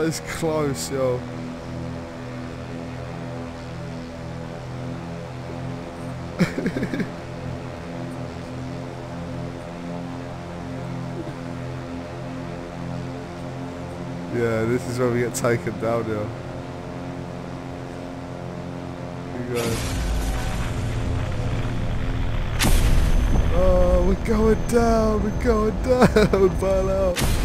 That is close, yo. Yeah, this is where we get taken down, yo. Here we go. Oh, we're going down, bail out.